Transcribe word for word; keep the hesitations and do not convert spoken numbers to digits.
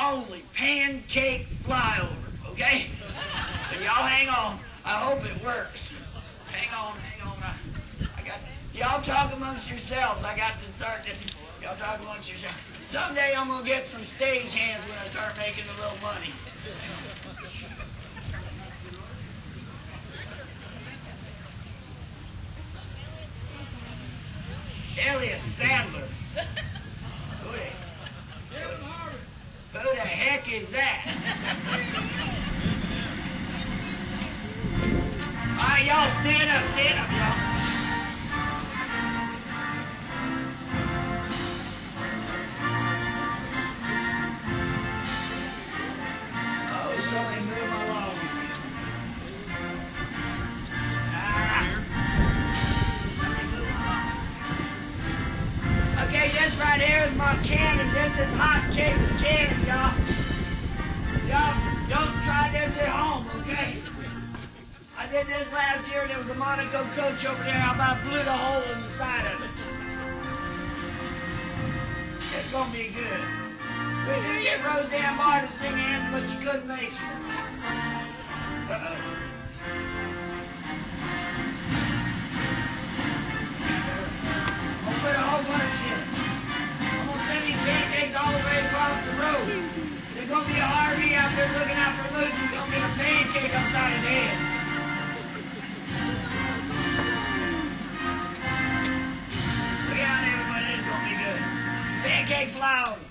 only Pancake Flyover, okay? So y'all hang on. I hope it works. Hang on, hang on. I, I got. Y'all talk amongst yourselves. I got to start this. Y'all talk amongst yourselves. Someday I'm gonna get some stage hands when I start making a little money. Elliot Sadler. Who the, who the heck is that? All right, y'all stand up, stand up, y'all. Oh, somebody move along. Okay, this right here is my cannon. This is hot cake cannon, y'all. Y'all don't try this at home, okay? I did this last year. There was a Monaco coach over there. I about blew the hole in the side of it. It's gonna be good. We were gonna get Roseanne Barr to sing anthem, but she couldn't make it. Uh-oh. Put a whole bunch in. I'm gonna send these pancakes all the way across the road. There's gonna be a R V out there looking out for Lucy. He's gonna get a pancake upside his head. Look out, everybody. This is gonna be good. Pancake Flyover.